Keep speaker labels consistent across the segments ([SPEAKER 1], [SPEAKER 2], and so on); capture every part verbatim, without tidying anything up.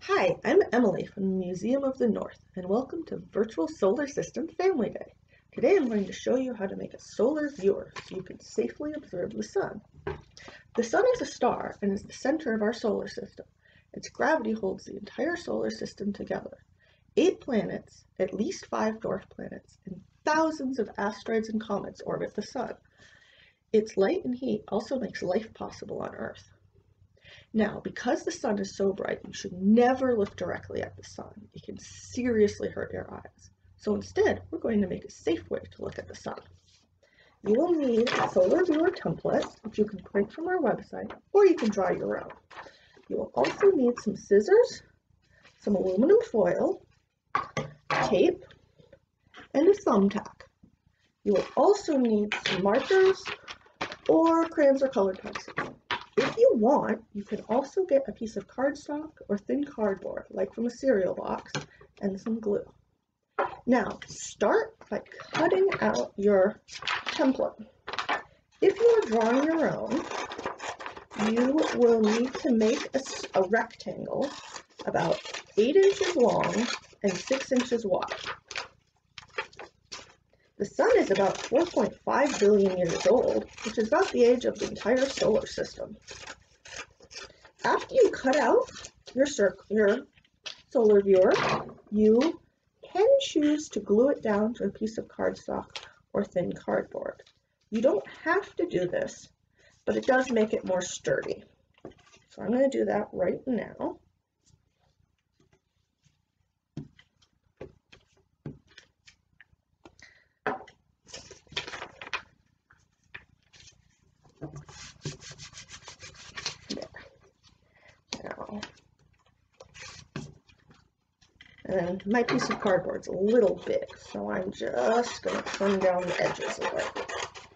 [SPEAKER 1] Hi, I'm Emily from the Museum of the North, and welcome to Virtual Solar System Family Day. Today I'm going to show you how to make a solar viewer so you can safely observe the sun. The sun is a star and is the center of our solar system. Its gravity holds the entire solar system together. Eight planets, at least five dwarf planets, and thousands of asteroids and comets orbit the sun. Its light and heat also makes life possible on Earth. Now, because the sun is so bright, you should never look directly at the sun. It can seriously hurt your eyes. So instead, we're going to make a safe way to look at the sun. You will need a solar viewer template, which you can print from our website, or you can draw your own. You will also need some scissors, some aluminum foil, tape, and a thumbtack. You will also need some markers or crayons or colored pencils. If you want, you can also get a piece of cardstock or thin cardboard, like from a cereal box, and some glue. Now, start by cutting out your template. If you are drawing your own, you will need to make a, a rectangle about eight inches long and six inches wide. The sun is about four point five billion years old, which is about the age of the entire solar system. After you cut out your, your solar viewer, you can choose to glue it down to a piece of cardstock or thin cardboard. You don't have to do this, but it does make it more sturdy. So I'm going to do that right now. Now, and my piece of cardboard's a little big, so I'm just going to trim down the edges of it.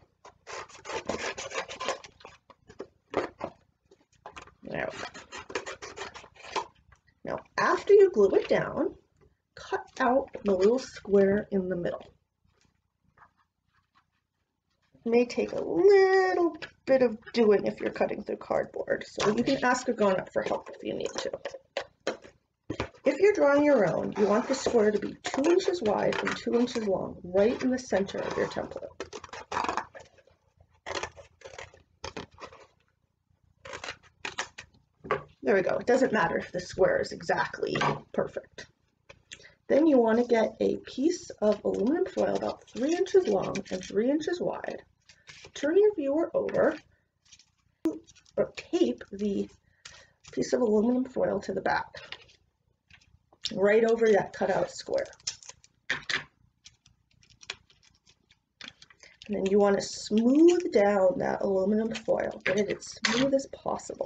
[SPEAKER 1] There we go. Now, after you glue it down, cut out the little square in the middle. It may take a little bit of doing if you're cutting through cardboard, so you can ask a grown-up for help if you need to. If you're drawing your own, you want the square to be two inches wide and two inches long, right in the center of your template. There we go. It doesn't matter if the square is exactly perfect. Then you want to get a piece of aluminum foil about three inches long and three inches wide. Turn your viewer over, or tape the piece of aluminum foil to the back, right over that cutout square. And then you want to smooth down that aluminum foil, get it as smooth as possible.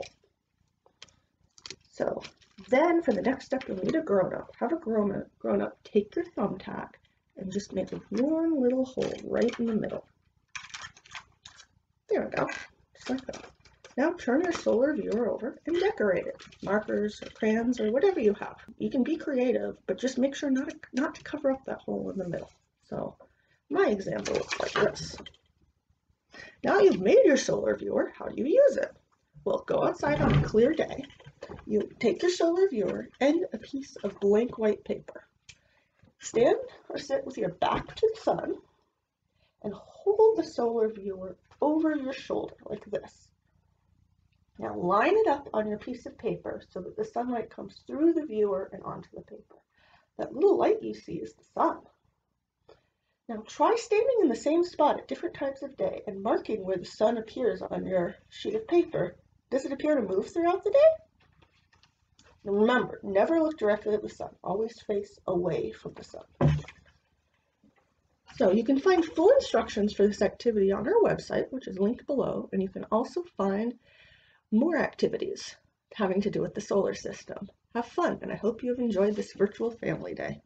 [SPEAKER 1] So then for the next step, you'll need a grown-up. Have a grown-up grown-up take your thumbtack and just make one little hole right in the middle. There we go, just like that. Now turn your solar viewer over and decorate it. Markers or crayons or whatever you have. You can be creative, but just make sure not, not to cover up that hole in the middle. So my example looks like this. Now you've made your solar viewer, how do you use it? Well, go outside on a clear day. You take your solar viewer and a piece of blank white paper. Stand or sit with your back to the sun and hold the solar viewer over your shoulder like this. Now line it up on your piece of paper so that the sunlight comes through the viewer and onto the paper. That little light you see is the sun. Now try standing in the same spot at different times of day and marking where the sun appears on your sheet of paper. Does it appear to move throughout the day? And remember, never look directly at the sun. Always face away from the sun. So you can find full instructions for this activity on our website, which is linked below, and you can also find more activities having to do with the solar system. Have fun, and I hope you have enjoyed this virtual family day.